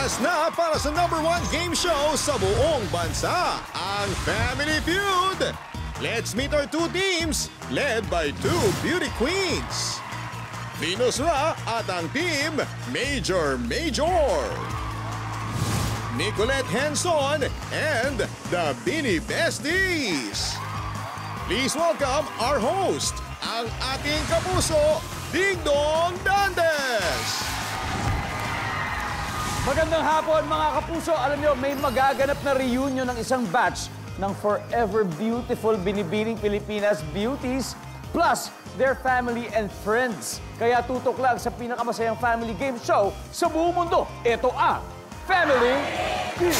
Oras na para sa #1 game show sa buong bansa, ang Family Feud. Let's meet our two teams, led by two beauty queens. Venus Ra at ang team Major Major. Nicolette Henson and the Beanie Besties. Please welcome our host, ang ating kapuso, Ding Dong Dantes. Magandang hapon mga kapuso. Alam nyo, may magaganap na reunion ng isang batch ng Forever Beautiful Binibining Pilipinas Beauties plus their family and friends. Kaya tutok lang sa pinakamasayang family game show sa buong mundo. Ito ang Family Feud.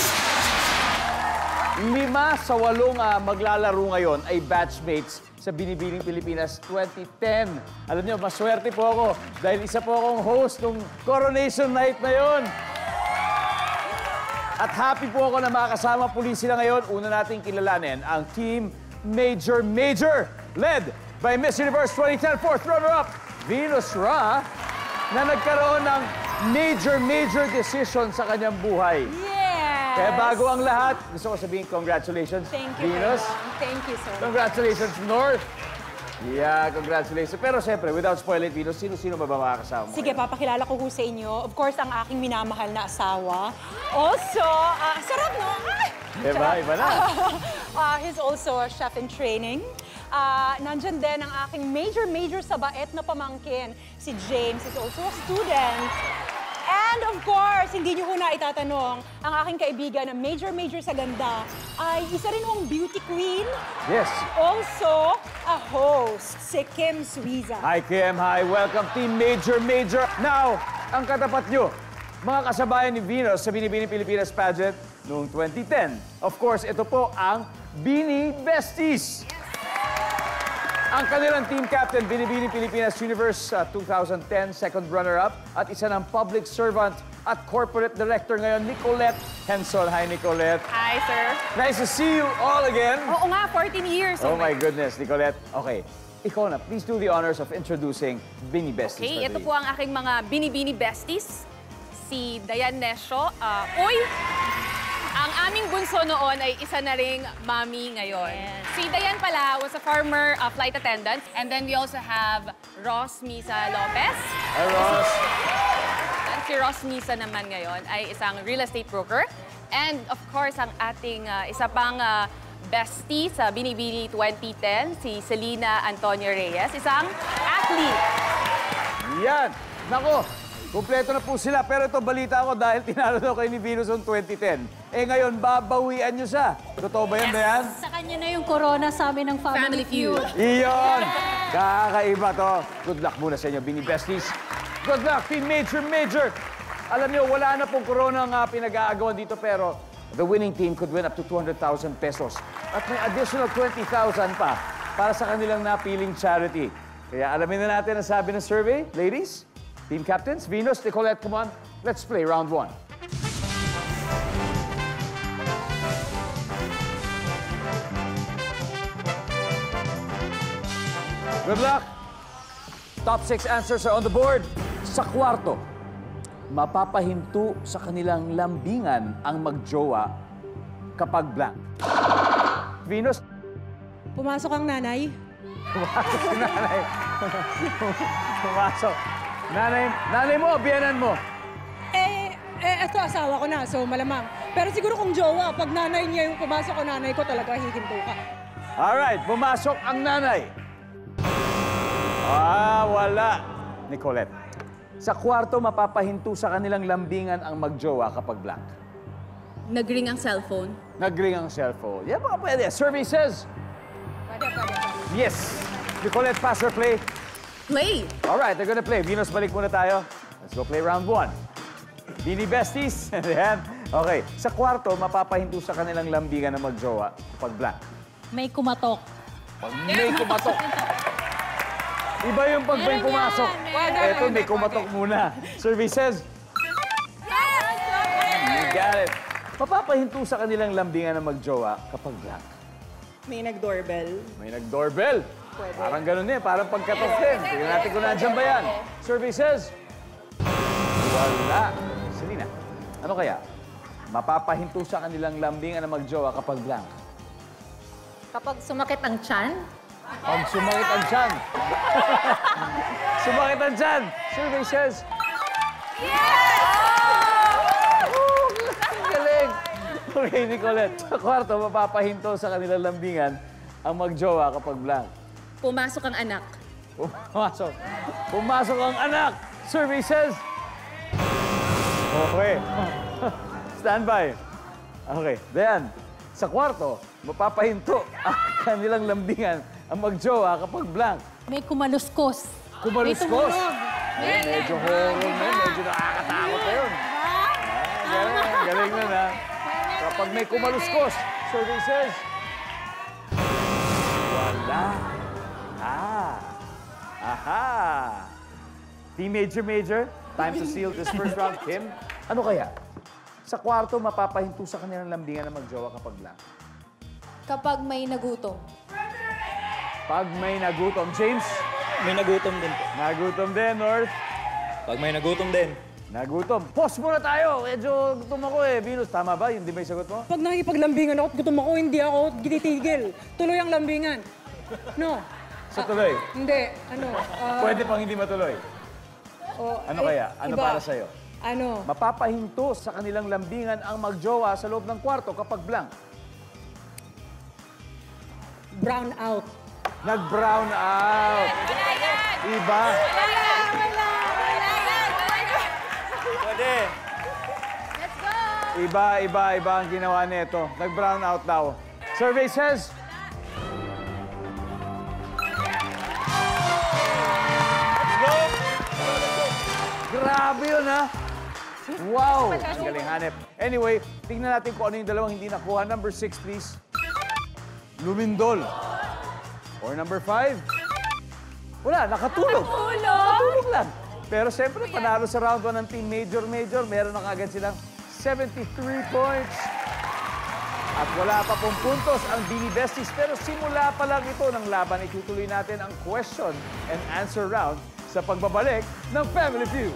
5 sa 8 maglalaro ngayon ay batchmates sa Binibining Pilipinas 2010. Alam nyo, maswerte po ako dahil isa po akong host ng Coronation Night na yon. At happy po ako na makakasama po sila ngayon. Una nating kilalanin ang Team Major Major, led by Miss Universe 2010 4th runner-up, Venus Ra, na nagkaroon ng major decision sa kanyang buhay. Yes! Kaya bago ang lahat, gusto ko sabihin congratulations, Thank you, Venus. Thank you so much. Congratulations, North. Yeah, congratulations. Pero siyempre, without spoiling, Venus, sino-sino ba makakasama mo? Sige, papakilala ko sa inyo. Of course, ang aking minamahal na asawa. Also, sarap, no? Diba? Iba na. He's also a chef in training. Nandyan din ang aking major sa bait na pamangkin. Si James is also a student. And of course, hindi nyo ko na itatanong, ang aking kaibigan na major sa ganda ay isa rin hong beauty queen. Yes. Also, a host, si Kim Suiza. Hi, Kim. Hi. Welcome, Team Major Major. Now, ang katapat nyo, mga kasabayan ni Venus sa Binibining Pilipinas pageant noong 2010. Of course, ito po ang Beanie Besties. Ang kanilang team captain, Binibining Pilipinas Universe 2010, second runner-up, at isa ng public servant at corporate director ngayon, Nicolette Henson. Hi, Nicolette. Hi, sir. Nice to see you all again. Oo nga, 14 years. Oh my goodness, Nicolette. Okay, ikaw na, please do the honors of introducing Beanie Besties. Okay, ito po ang aking mga Binibini Besties. Si Dayan Nesho. Ang aming bunso noon ay isa na ring mami ngayon. Yes. Si Dayan pala was a former flight attendant. And then we also have Ross Misa Lopez. Hi, Ross. And si Ross Misa naman ngayon ay isang real estate broker. And of course, ang ating isa pang bestie sa Binibini 2010, si Selena Antonio Reyes, isang athlete. Yan. Nako, kumpleto na po sila. Pero ito, balita ko dahil tinalo daw kayo ni Venus noong 2010. Eh ngayon, babawian nyo siya. Totoo ba yan, Dayan? Sa kanya na yung corona sa amin ng Family Feud. Iyon! Kakaiba to. Good luck muna sa inyo, Beanie Besties. Good luck, Team Major Major. Alam nyo, wala na pong corona nga pinag-aagawan dito, pero the winning team could win up to 200,000 pesos. At may additional 20,000 pa para sa kanilang napiling charity. Kaya alamin na natin ang sabi ng survey. Ladies, team captains, Venus, Nicolette, come on. Let's play round 1. Good luck! Top 6 answers are on the board. Sa kwarto, mapapahinto sa kanilang lambingan ang magjowa kapag blank. Venus? Pumasok ang nanay. Pumasok si nanay. Pumasok. Nanay mo, biyanan mo. Ito asawa ko na, so malamang. Pero siguro kung jowa, pag nanay niya yung pumasok ang nanay ko, talaga hihinto ka. Alright, pumasok ang nanay. Wala. Nicolette, sa kwarto mapapahinto sa kanilang lambingan ang magjowa kapag blank. Nagring ang cellphone. Nagring ang cellphone. Yan baka pwede. Survey says... Pwede. Yes. Nicolette, pass or play? Play. Alright, they're gonna play. Venus, balik muna tayo. Let's go play round 1. Beanie Besties. Yan. Okay. Sa kwarto, mapapahinto sa kanilang lambingan ang magjowa kapag blank. May kumatok. Pag may kumatok. Iba yung pag may pumasok. Eto, may kumatok muna. Survey says... You got it. Mapapahinto sa kanilang lambingan ng magjowa kapag blank. May nag-doorbell. May nag-doorbell. Pwede. Parang ganun eh, parang pagkatok din. Tingnan natin kung nandiyan ba yan. Survey says... Wala. Selena. Ano kaya? Mapapahinto sa kanilang lambingan na magjowa kapag blank. Kapag sumakit ang tiyan, Pag sumakit ang tiyan. Sumakit ang tiyan. Survey says... Ang galing! Okay, Nicolette. Sa kwarto, mapapahinto sa kanilang lambingan ang magjowa kapag blank. Pumasok ang anak. Pumasok. Pumasok ang anak. Survey says... Okay. Stand by. Okay. Then, sa kwarto, mapapahinto ang kanilang lambingan ang magjowa kapag blank. may kumaluskos. Kumaluskos. May tumunog. Medyo horror na yun. Medyo nakakatakot na yun. Galing na na. Kapag may kumaluskos, survey says... Wala. Aha. Team Major, time to seal this first round. Kim, ano kaya? Sa kwarto, mapapahinto sa kanilang lambingan na magjowa kapag blank. Kapag may nagutom. Pag may nagutom, James? May nagutom din po. Nagutom din, North. Pag may nagutom din. Nagutom. Pause muna tayo. Medyo gutom ako eh. Venus, tama ba? Hindi ba yung sagot mo? Pag nakikipaglambingan ako at gutom ako, hindi ako ginitigil. Tuloy ang lambingan. No. Sa tuloy. Hindi. Ano? Pwede pang hindi matuloy. Ano kaya? Ano iba. para sa'yo? Ano? Mapapahinto sa kanilang lambingan ang magjowa sa loob ng kwarto kapag blank. Brown out. Nag-brown out. Iba. Pwede. Iba ang ginawa nito. Nag-brown out daw. Survey says... Grabe yun, ha? Wow! Ang galing, Hanep. Anyway, tingnan natin kung ano yung dalawang hindi nakuha. Number 6, please. Lumindol. Or number 5. Wala, nakatulog. Nakatulog lang. Pero siyempre, panalo sa round 1 ng Team Major. Meron na kagad silang 73 points. At wala pa pong puntos ang Beanie Besties. Pero simula pa lang ito ng laban. Itutuloy natin ang question and answer round sa pagbabalik ng Family Feud.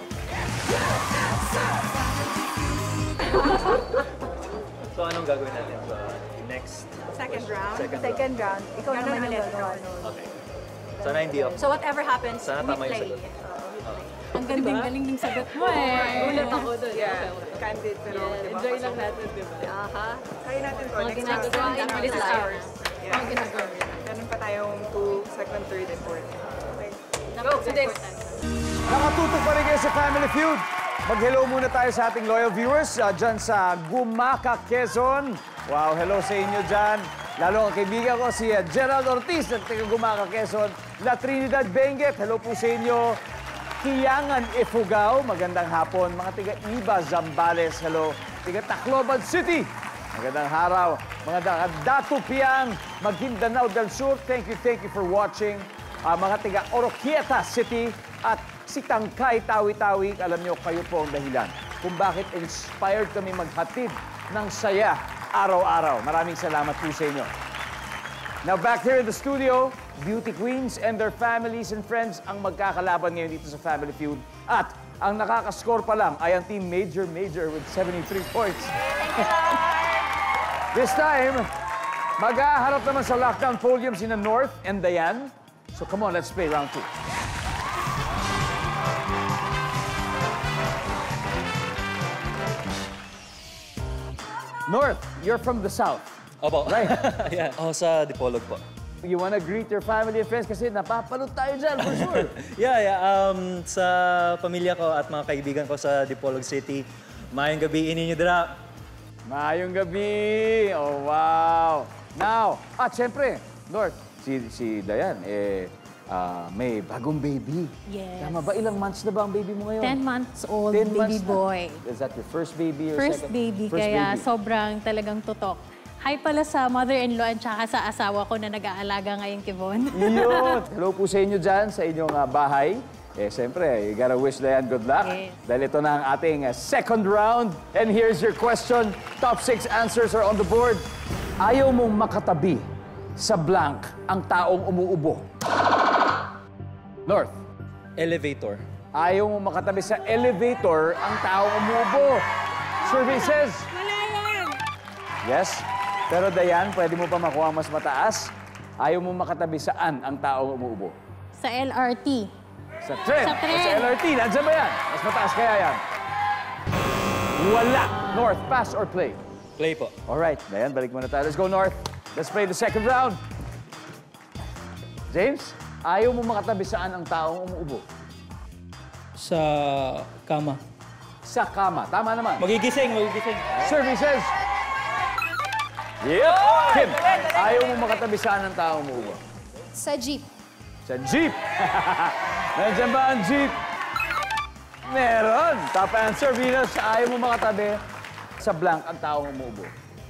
So anong gagawin natin sa next? Second round. Second round. Ikaw naman yung gagawa. Okay. Sana hindi ako. So whatever happens, Sana we tama yung play. sagot. Ang galing-galing ng sagot mo eh. Ulit ako doon. Candid, pero diba? Enjoy lang natin, di ba? Aha. Try natin to. Mga Next ginagawa round. in this hours. Yeah. Mga ginagawa. Meron pa tayong 2, second, third, and fourth. Okay. Napaka-important. Nakatutok pa rin kayo sa Family Feud. Mag-hello muna tayo sa ating loyal viewers dyan sa Gumaca, Quezon. Wow, hello sa inyo dyan. Lalo ang kaibigan ko si Gerald Ortiz ng taga Gumaca, Quezon. La Trinidad Benguet, hello po sa inyo. Kiyangan Ifugao, magandang hapon. Mga taga Iba Zambales, hello. Taga Tacloban City, magandang araw. Mga taga Datupiang, Maguindanao del Sur, thank you for watching. Mga taga Oroquieta City at si Tangkay Tawi-Tawi, alam nyo, kayo po ang dahilan kung bakit inspired kami maghatid ng saya araw-araw. Maraming salamat po sa inyo. Now, back here in the studio, beauty queens and their families and friends ang magkakalaban ngayon dito sa Family Feud. At ang nakakascore pa lang ay ang Team Major with 73 points. This time, mag-aharap naman sa lockdown podium sina North and Dayan. So come on, let's play round 2. North, you're from the South. Opo. Right. Yeah. Ako sa Dipolog po. You wanna greet your family and friends kasi napapanood tayo dyan for sure. Yeah. Sa pamilya ko at mga kaibigan ko sa Dipolog City, mayong gabi ininyo dira. Maayong gabi. Oh, wow. Now, syempre, North, si Dayan, may bagong baby. Yes. Tama ba? Ilang months na ba ang baby mo ngayon? 10 months old 10 baby months na. boy. Is that your first baby or First second? baby, kaya sobrang talagang tutok. Hi pala sa mother-in-law at saka sa asawa ko na nag-aalaga ngayon, Kivon. Yun. Hello po sa inyo dyan, sa inyong bahay. Siyempre, you gotta wish Dayan good luck. Yes. Dahil ito na ang ating second round. And here's your question. Top 6 answers are on the board. Ayaw mong makatabi sa blank ang taong umuubo. North. Elevator. Ayaw mong makatabi sa elevator ang taong umuubo. Survey says... Wala yan. Yes. Pero Dayan, pwede mo pa makuha mas mataas. Ayaw mo makatabi saan ang taong umuubo? Sa LRT. Sa tren. Sa tren. Sa LRT. Nandiyan ba yan? Mas mataas kaya yan? Wala. North, pass or play? Play po. Alright, Dayan, balik muna tayo. Let's go North. Let's play the second round. James, ayaw mo makatabi saan ang taong umuubo? Sa kama. Sa kama. Tama naman. Magigising. Services. Yep. Kim, ayaw mo makatabi saan ang taong umuubo? Sa jeep. Sa jeep. Nandiyan ba ang jeep? Meron. Top answer, Venus. Ayaw mo makatabi sa blank ang taong umuubo.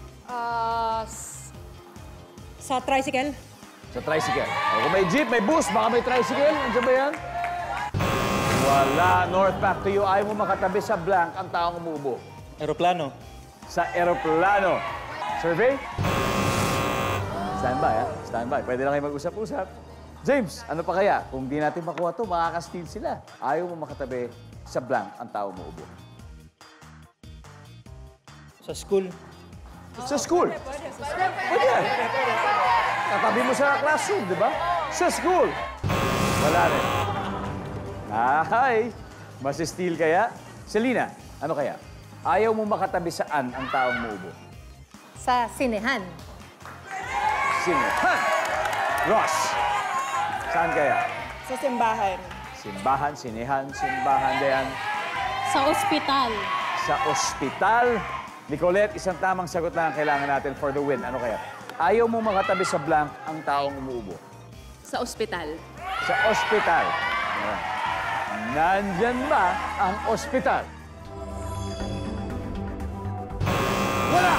Sa tricycle. Sa tricycle. O, kung may jeep, may bus, baka may tricycle. Nandiyan ba yan? Wala. North, back to you. Ayaw mo makatabi sa blank ang taong umuubo. Aeroplano. Sa eroplano. Survey? Standby, ha? Standby. Pwede lang kayo mag-usap-usap. James, ano pa kaya? Kung di natin makuha to, makaka-steal sila. Ayaw mo makatabi sa blank ang taong umuubo. Sa school. Sa school. Pwede yan. Katabi mo sa classroom, di ba? Sa school. Wala rin. Ay, mas-steal kaya? Selena, ano kaya? Ayaw mo makatabi saan ang taong umuubo? Sa sinehan. Sinehan. Ross, saan kaya? Sa simbahan. Simbahan, sinehan, simbahan, Dayan. Sa ospital. Sa ospital. Nicolette, isang tamang sagot lang ang kailangan natin for the win. Ano kaya? Ayaw mo makatabi sa blank ang taong umuubo. Sa ospital. Sa ospital. Ayan. Nandyan ba ang ospital? Wala!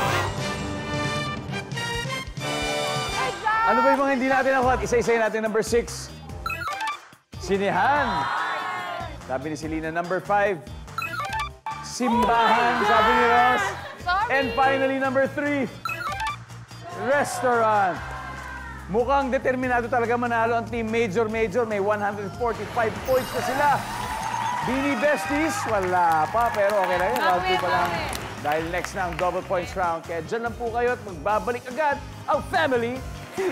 Ano ba yung mga hindi natin nakuha? Isa-isay natin number 6. Sinehan. Sabi ni Selena, number 5. Simbahan, sabi ni Ross. And finally, number 3. Restaurant. Mukhang determinado talaga manalo ang Team Major. May 145 points na sila. Beanie Besties, wala pa. Pero okay lang yun. Round 2 pa lang. Dahil next na ang double points round. Kaya dyan lang po kayo at magbabalik agad ang Family Feud.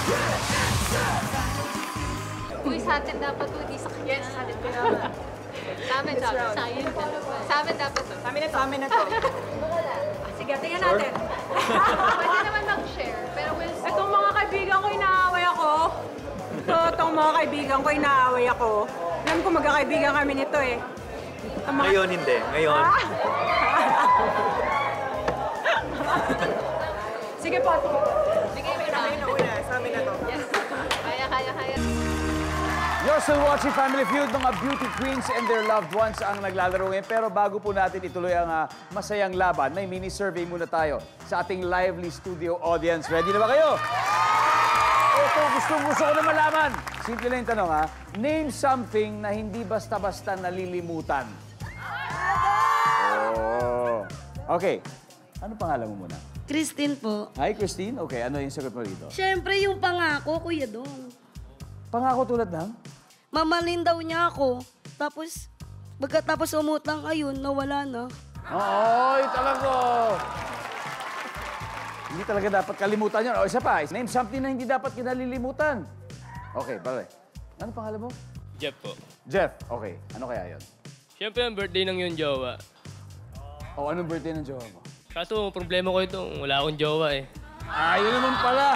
Uy, sa atin dapat to. Di sa kanya. Yes, sa atin ko naman. Sa amin dapat. Sa amin dapat to. Sa amin na to. Sige, tingnan natin. Pwede naman mag-share. Pero Itong mga kaibigan ko, inaaway ako. Itong mga kaibigan ko, inaaway ako. Alam ko, magkakaibigan kami nito eh. Ngayon hindi. Ngayon. Sige po. bigay mo na. Sa amin na to. Yes. Kaya. You're still watching Family Feud. Mga beauty queens and their loved ones ang naglalaro ngayon. Pero bago po natin ituloy ang masayang laban, may mini-survey muna tayo sa ating lively studio audience. Ready na ba kayo? Ito, gusto ko na malaman. Simple lang yung tanong, ha? Name something na hindi basta-basta nalilimutan. Oh. Okay. Ano pangalan mo muna? Christine po. Hi, Christine. Okay, ano yung sagot mo dito? Siyempre, yung pangako, Kuya Dong. Pangako tulad ng? Mamalin daw niya ako. Tapos, pagkatapos umutang, ayun, nawala na. Oy, talaga. Hindi talaga dapat kalimutan yun. O, isa pa. Name something na hindi dapat kinalilimutan. Okay, pare. Ano pangalan mo? Jeff po. Jeff. Okay. Ano kaya yun? Siyempre, ang birthday ng yung jowa. O, anong birthday ng jowa mo? Kaso, problema ko ito, wala akong jowa eh. Yun naman pala.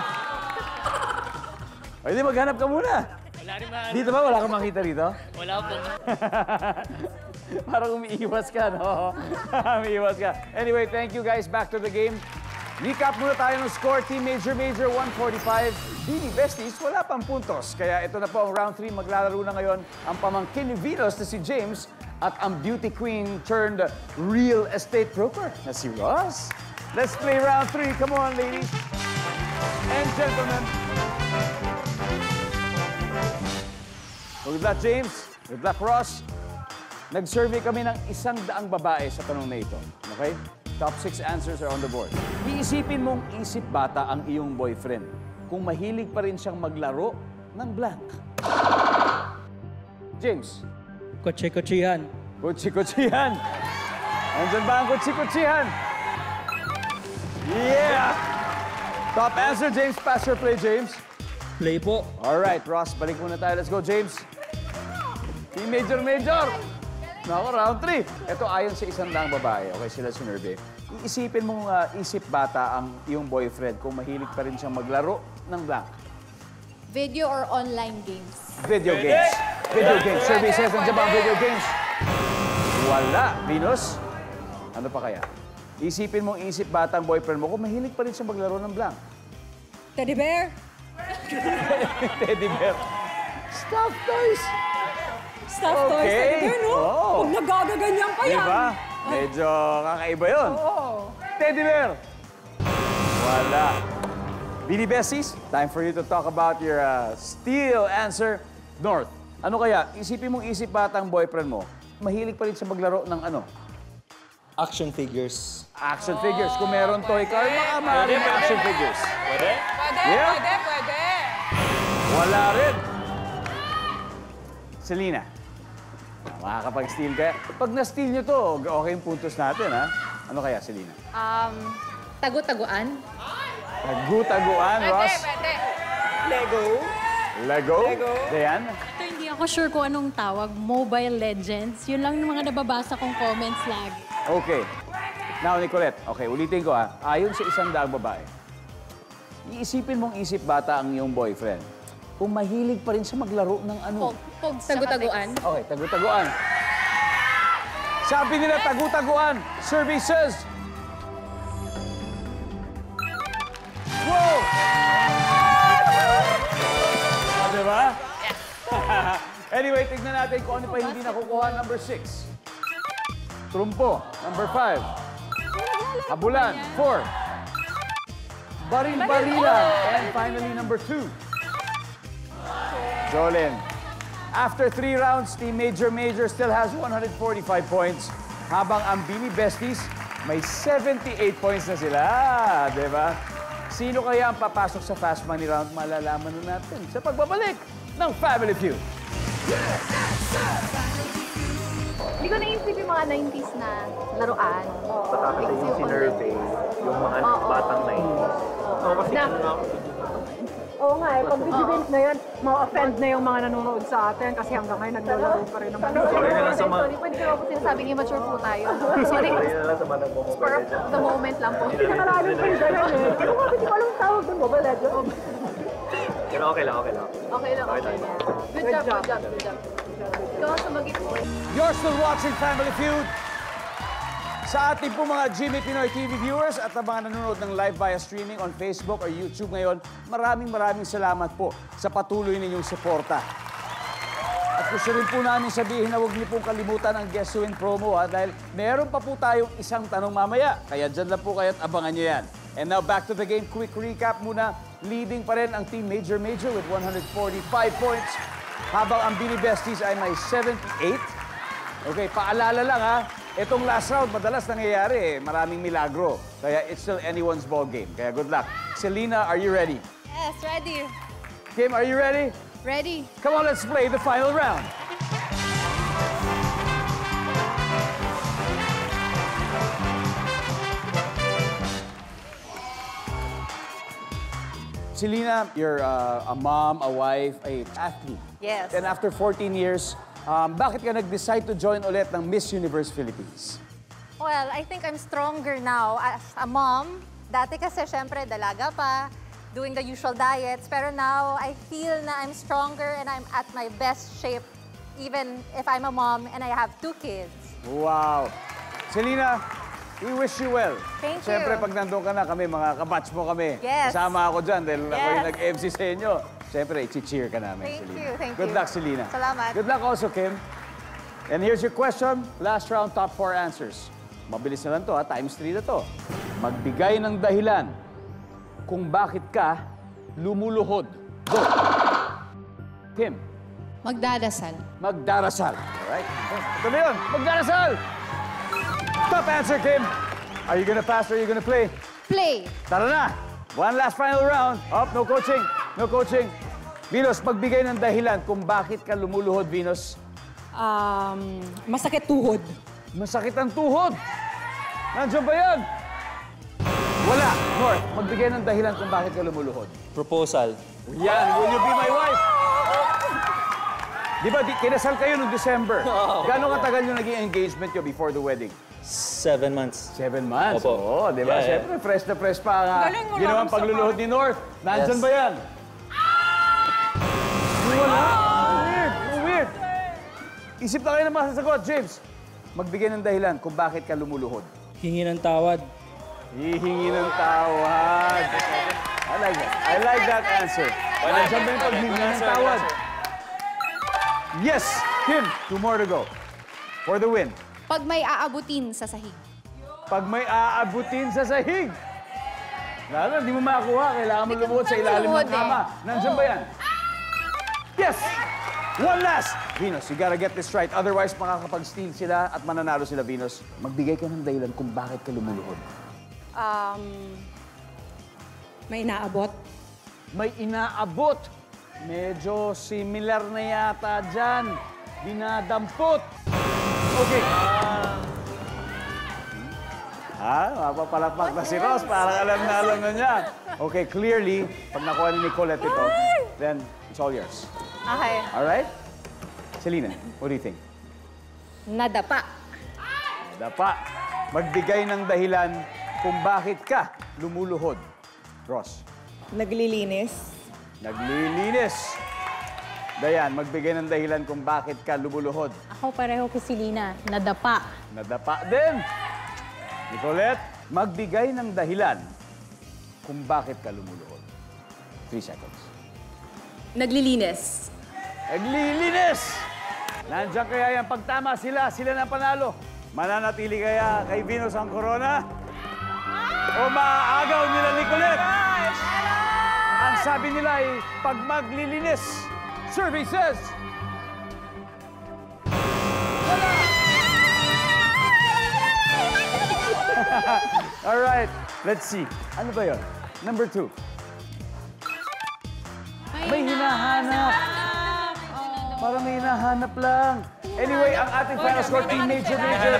O, hindi, maghanap ka muna. Wala rin man. Dito ba? Wala kang makita rito? Wala po. Parang umiiwas ka, no? Umiiwas ka. Anyway, thank you guys. Back to the game. Recap muna tayo ng score. Team Major 145. Beanie Besties, wala pang puntos. Kaya ito na po ang round 3. Maglalaro na ngayon ang pamangkin ni Venus na si James at ang beauty queen turned real estate broker na si Ross. Let's play round 3. Come on, ladies and gentlemen. Good luck, James. Good luck, Ross. Nag-survey kami ng 100 babae sa tanong na ito. Okay? Top 6 answers are on the board. Iisipin mong isip bata ang iyong boyfriend kung mahilig pa rin siyang maglaro ng blank. James. Kotse-kotsihan. Kotse-kotsihan. Nandyan ba ang kutsi-kutsihan? Yeah! Top answer, James. Pass or play, James? Play po. Alright, Ross, balik muna tayo. Let's go, James. Team Major. Nako, round 3. Ito ayon sa isang daang babae. Okay, sila sinurvey. Iisipin mong isip bata ang iyong boyfriend kung mahilig pa rin siyang maglaro ng blank. Video or online games? Video games. Video games. Survey says, nandiyan ba ang video games? Wala. Venus? Ano pa kaya? Isipin mong isip bata ang boyfriend mo kung mahilig pa rin siyang maglaro ng blank. Teddy bear. Teddy bear. Stuffed toys. Stuffed toys. Teddy bear, no? Oh. Huwag nagagaganyan pa yan. Diba? Medyo kakaiba yun. Oo. Teddy bear. Wala. Beanie Besties, time for you to talk about your steal answer. North, ano kaya? Isipin mong isip batang boyfriend mo, mahilig pa rin siya maglaro ng ano? Action figures. Action figures. Kung meron toy car, maaaring action figures. Pwede? Yeah? Pwede. Wala rin. Selena, makakapag-steal kaya? Pag na-steal nyo to, okay yung puntos natin, ha? Ano kaya, Selena? Tagu-taguan. Tagu-taguan, Ross? Pwede. Lego? Dayan? Ito, hindi ako sure kung anong tawag. Mobile Legends. Yun lang yung mga nababasa kong comments lagi. Okay. Now, Nicolette. Okay, ulitin ko ha. Ayon sa isang daang babae, iisipin mong isip bata ang iyong boyfriend kung mahilig pa rin siya maglaro ng ano. Tagu-taguan. Okay, tagu-taguan. Sabi nila tagu-taguan. Services. Wow! Diba? Anyway, tignan natin kung ano pa hindi nakukuha. Number 6. Trumpo. Number 5. Habulan. 4. Baril-barilan. And finally, number 2. Jolene. After 3 rounds, Team Major still has 145 points. Habang ang Beanie Besties, may 78 points na sila. Diba? Sino kaya ang papasok sa Fast Money Round? Malalaman na natin sa pagbabalik ng Family Feud. Hindi ko naisip yung mga 90s na laruan. Baka kasi yung sinurvey, yung mga batang 90s. Oo, kasi ano na ako. Oo nga eh, pag video games na yan, ma-offend na yung mga nanonood sa atin kasi hanggang ngayon naglalaro pa rin naman. Sorry na lang sa mga... Sorry, pwede ko po sinasabing immature po tayo. Sorry. Sorry na lang sa mga nagmumobile. Spur of the moment lang po. Hindi nakalalim pa yung ganun eh. Pero nga, hindi ko alam tawag doon, Mobile Legends. Pero okay lang. Okay lang. Good job. Ikaw ang sumagit po. You're still watching Family Feud. Sa ating po mga Jimmy Pinoy TV viewers at ang mga nanonood ng live via streaming on Facebook or YouTube ngayon, maraming salamat po sa patuloy ninyong suporta. At gusto rin po namin sabihin na huwag niyo pong kalimutan ang Guess Who In promo dahil meron pa po tayong isang tanong mamaya. Kaya dyan lang po kayo at abangan nyo yan. And now back to the game. Quick recap muna. Leading pa rin ang Team Major with 145 points. Habang ang Beanie Besties ay may 78. Okay, paalala lang ha. Itong last round, madalas nangyayari maraming milagro. Kaya it's still anyone's ball game. Kaya good luck. Selena, are you ready? Yes, ready. Kim, are you ready? Ready. Come on, let's play the final round. Selena, you're a mom, a wife, an athlete. Yes. And after 14 years, bakit ka nag-decide to join ulit ng Miss Universe Philippines? Well, I think I'm stronger now as a mom. Dati kasi, syempre, dalaga pa, doing the usual diets. Pero now, I feel na I'm stronger and I'm at my best shape, even if I'm a mom and I have 2 kids. Wow. Selena, we wish you well. Thank you. Siyempre, pag nandun ka na kami, mga kabatch mo kami. Yes. Kasama ako dyan dahil ako yung Yes. nag-MC sa inyo. Siyempre, i-cheer ka namin, Thank Selena. you, thank Good you. luck, Selena. Salamat. Good luck also, Kim. And here's your question. Last round, top 4 answers. Mabilis na lang to, ha? Times 3 na to. Magbigay ng dahilan kung bakit ka lumuluhod. Go! Kim. Magdadasal. Magdarasal. Alright? Ito na yun. Magdarasal! Top answer, Kim. Are you gonna pass or are you gonna play? Play. Tara na! One last final round. Up, no coaching. No coaching. Venus, magbigay ng dahilan kung bakit ka lumuluhod, Venus. Masakit tuhod. Masakit ang tuhod. Nandiyan ba yan? Wala. North, magbigay ng dahilan kung bakit ka lumuluhod. Proposal. Yan, will you be my wife? Di ba, kinasal kayo noong December? Gano'ng katagal yung naging engagement nyo before the wedding? 7 months. 7 months? Opo. Oo, di ba? Yeah, Siyempre, fresh na fresh pa nga. Galing mo Ginawang lang sa pagluluhod ni North. Nandyan ba yan? Wala. Weird. Weird. Isip na kayo ng masasagot, James. Magbigay ng dahilan kung bakit ka lumuluhod. Hingi ng tawad. Hihingi ng tawad. I like that. I like that answer. Nandiyan ba yung paghingi ng tawad? Yes! Kim, 2 more to go. For the win. Pag may aabutin sa sahig. Pag may aabutin sa sahig. Lalo, hindi mo makakuha. Kailangan mo lumuhod sa ilalim ng kama. Nandiyan ba yan? Yes! One last! Venus, you gotta get this right. Otherwise, makakapag-steal sila at mananalo sila, Venus. Magbigay ka ng dahilan kung bakit ka lumuluhod. May inaabot. May inaabot. Medyo similar na yata dyan. Dinadampot. Okay. Mapapalapak na si Ross. Parang alam na niya. Okay, clearly, pag nakuha ni Nicolette ito, then it's all yours. Okay. All right? Selena, what do you think? Nadapa. Nadapa. Magbigay ng dahilan kung bakit ka lumuluhod. Ross. Naglilinis. Naglilinis. Dayan, magbigay ng dahilan kung bakit ka lumuluhod. Ako pareho kay Selena, nadapa. Nadapa din. Nicolette, magbigay ng dahilan kung bakit ka lumuluhod. 3 seconds. Naglilinis. Naglilinis! Nandiyan kaya yan. Pag tama sila na panalo. Mananatili kaya kay Venus ang corona? O maaagaw nila Nicolette? Ang sabi nila ay pag maglilinis. Survey says... Wala! All right, let's see. Ano ba yun? Number 2. May hinahanap. Parang may hinahanap lang. Anyway, ang ating final score, Team Major,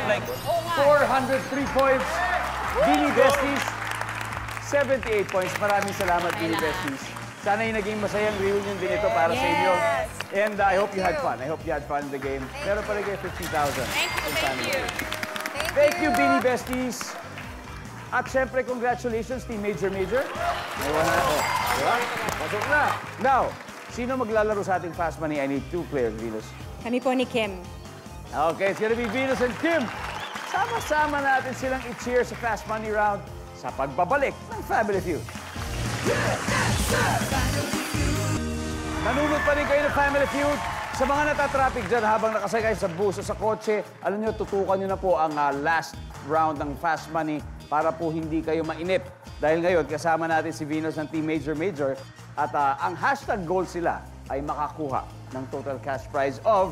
403 points. Beanie Besties, 78 points. Maraming salamat, Beanie Besties. Sana yung naging masayang reunion din ito para sa inyo. And I hope you had fun. I hope you had fun in the game. Meron pa rin kayo 15,000. Thank you. Thank you, Beanie Besties. At syempre, congratulations, Team Major. May 100. Diba? Pasok na. Now, sino maglalaro sa ating Fast Money? I need 2 players, Venus. Kami po ni Kim. Okay, it's gonna be Venus and Kim. Sama-sama natin silang i-cheer sa Fast Money round sa pagbabalik ng Family Feud. Nanunod pa rin kayo ng Family Feud. Sa mga natatraffic dyan habang nakasakay sa bus o sa kotse, alam nyo, tutukan nyo na po ang last round ng Fast Money para po hindi kayo mainip. Dahil ngayon, kasama natin si Venus ng Team Major at ang hashtag goal sila ay makakuha ng total cash prize of...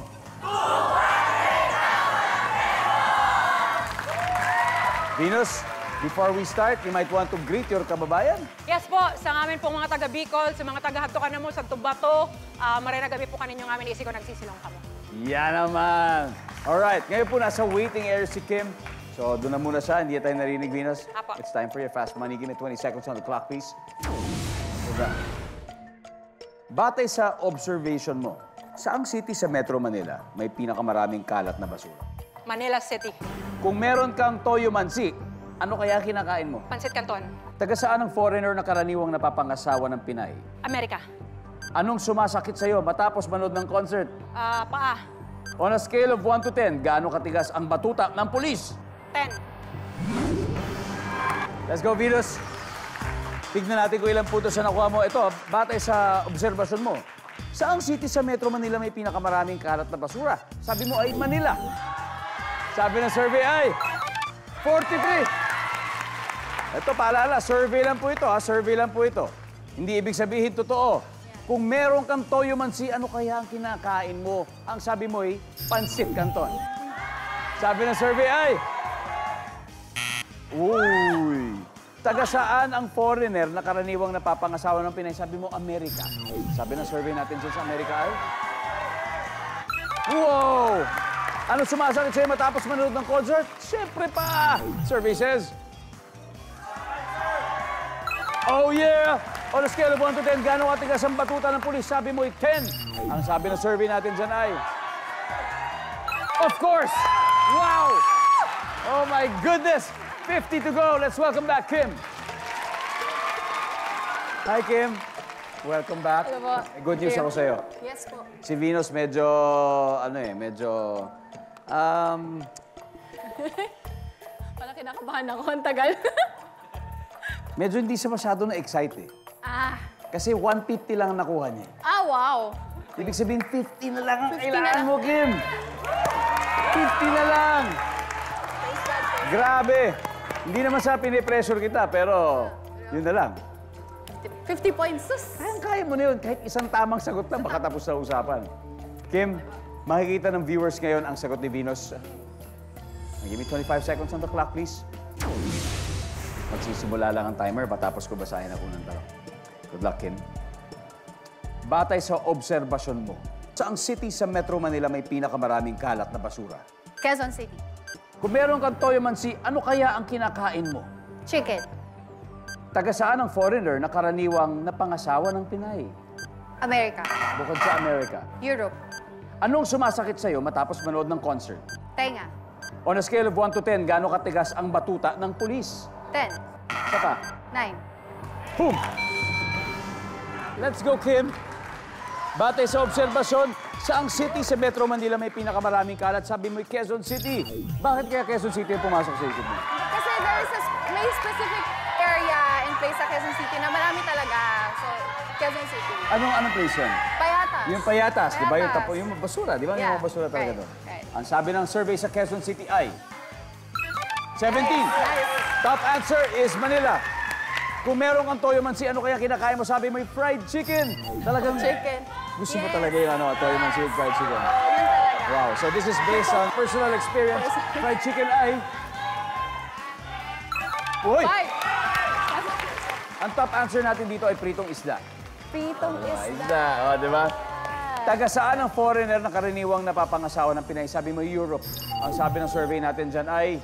Venus, before we start, you might want to greet your kababayan. Yes po, sa amin pong mga taga Bicol, sa mga taga Haptukan na mo, sa Tubato, marinagabi po kaninyo ng amin, isi ko nagsisilong kamo. Yan naman. Alright, ngayon po nasa waiting area si Kim. So, doon na muna siya. Hindi tayo narinig, Venus. Apo. It's time for your Fast Money. Give me 20 seconds on the clock, please. Batay sa observation mo, saang city sa Metro Manila may pinakamaraming kalat na basura? Manila City. Kung meron kang toyo mansi, ano kaya kinakain mo? Pansit Canton. Taga saan ang foreigner na karaniwang napapangasawa ng Pinay? Amerika. Anong sumasakit sa'yo matapos manood ng concert? Paa. On a scale of 1 to 10, gaano katigas ang batuta ng pulis? 10. Let's go, Venus. Tignan natin kung ilang puntos na nakuha mo. Ito, batay sa obserbasyon mo. Saang city sa Metro Manila may pinakamaraming kalat na basura? Sabi mo ay Manila. Sabi ng survey ay 43. Ito, paalala, survey lang po ito, ha? Survey lang po ito. Hindi ibig sabihin totoo. Kung meron kang toyo mansi, ano kaya ang kinakain mo? Ang sabi mo ay pansit canton. Sabi ng survey ay... Uy! Taga saan ang foreigner na karaniwang napapangasawa ng Pinay? Sabi mo, Amerika. Sabi ng survey natin dyan sa Amerika ay... Wow! Ano sumasakit sa'yo matapos manood ng concert? Siyempre pa! Survey says... Oh yeah! On a scale of 1 to 10, gano'ng katigas ang batuta ng pulis? Sabi mo ay 10. Ang sabi ng survey natin dyan ay... Of course! Wow! Oh my goodness! 50 to go. Let's welcome back Kim. Hi, Kim. Welcome back. Hello po. Good news ako sa'yo. Yes po. Si Venus medyo, Parang kinakabahan ako. Ang tagal. medyo hindi siya masyado na-excite eh. Kasi 150 lang ang nakuha niya. Wow. Ibig sabihin, 50 na lang ang 50 na kailangan lang. mo, Kim. 50 na lang. Grabe. Hindi naman sa pinipressure kita, pero yun na lang. 50 points. Kaya mo na yun. Kahit isang tamang sagot lang, makatapos sa usapan. Kim, makikita ng viewers ngayon ang sagot ni Venus. Give me 25 seconds on the clock, please. Magsisimula lang ang timer, matapos ko basahin ang unang tanong. Good luck, Kim. Batay sa obserbasyon mo, saang city sa Metro Manila may pinakamaraming kalat na basura? Quezon City. Kung meron kang toyo mansi, ano kaya ang kinakain mo? Chicken. Taga saan ang foreigner na karaniwang napangasawa ng Pinay? America. Bukod sa Amerika. Europe. Anong sumasakit sa'yo matapos manood ng concert? Tenga. On a scale of 1 to 10, gaano katigas ang batuta ng pulis? 10. Isa pa. 9. Boom! Let's go, Kim. Batay sa obserbasyon, saang city sa Metro Manila may pinakamaraming kalat? Sabi mo, Quezon City. Bakit kaya Quezon City yung pumasok sa isip mo? Kasi may specific area in place sa Quezon City na marami talaga. So, Quezon City. Anong place yun? Payatas. Yung Payatas, di ba? Payatas. Yung basura, di ba? Yeah. Yung basura talaga Right. doon. Right. Ang sabi ng survey sa Quezon City ay 17. Nice. Top answer is Manila. Kung meron kang toyo mansi, ano kaya kinakain mo? Sabi mo, fried chicken. Talagang Chicken. gusto mo talaga yung toyo mansi with fried chicken. Yun talaga. Wow, so this is based on personal experience. Fried chicken ay... Uy! 5. Ang top answer natin dito ay pritong isda. Pritong Isda, di ba? Taga saan ang foreigner na karaniwang napapangasawa ng Pinay? Sabi mo, Europe. Ang sabi ng survey natin dyan ay...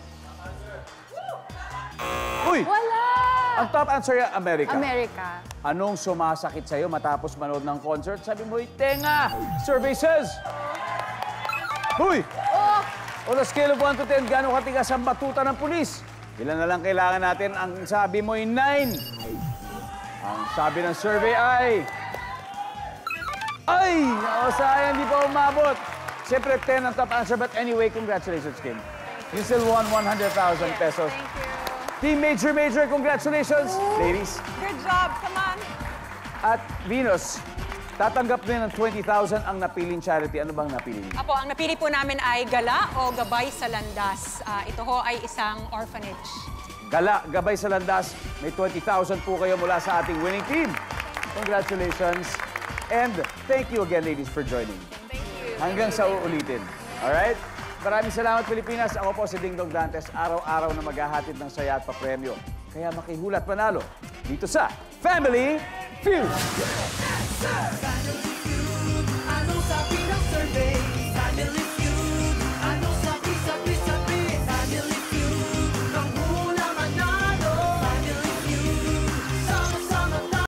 Uy! Wala! Ang top answer ay Amerika. America. Anong sumasakit sa'yo matapos manood ng concert? Sabi mo, tenga! Survey says... Uy! Oh! On a scale of 1 to 10, gano'ng katigas ang batuta ng pulis? Ilan na lang kailangan natin? Ang sabi mo ay 9. Ang sabi ng survey ay... Ay! Sayang, hindi pa umabot. Siyempre, 10 ang top answer. But anyway, congratulations, Kim. You still won 100,000 pesos. Thank you. Team Major, congratulations, ladies. Good job, come on. At Venus, tatanggap din ng 20,000 ang napiling charity. Ano bang napili niyo? Apo, ang napili po namin ay Gala o Gabay sa Landas. Ito ho ay isang orphanage. Gala, Gabay sa Landas. May 20,000 po kayo mula sa ating winning team. Congratulations. And thank you again, ladies, for joining. Thank you. Hanggang sa uulitin. Alright? Maraming salamat, Pilipinas. Ako po si Dingdong Dantes. Araw-araw na maghahatid ng saya at papremyo. Kaya makihulat panalo dito sa Family Feud.